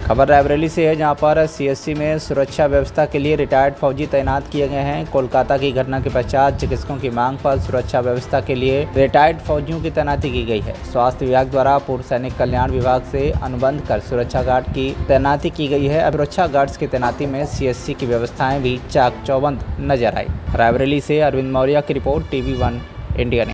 खबर रायबरेली से है, जहां पर सीएससी में सुरक्षा व्यवस्था के लिए रिटायर्ड फौजी तैनात किए गए हैं। कोलकाता की घटना के पश्चात चिकित्सकों की मांग पर सुरक्षा व्यवस्था के लिए रिटायर्ड फौजियों की तैनाती की गई है। स्वास्थ्य विभाग द्वारा पूर्व सैनिक कल्याण विभाग से अनुबंध कर सुरक्षा गार्ड की तैनाती की गई है। अब सुरक्षा गार्ड्स की तैनाती में सीएससी की व्यवस्थाएं भी चाक चौबंद नजर आई। रायबरेली से अरविंद मौर्य की रिपोर्ट, TV1 इंडिया।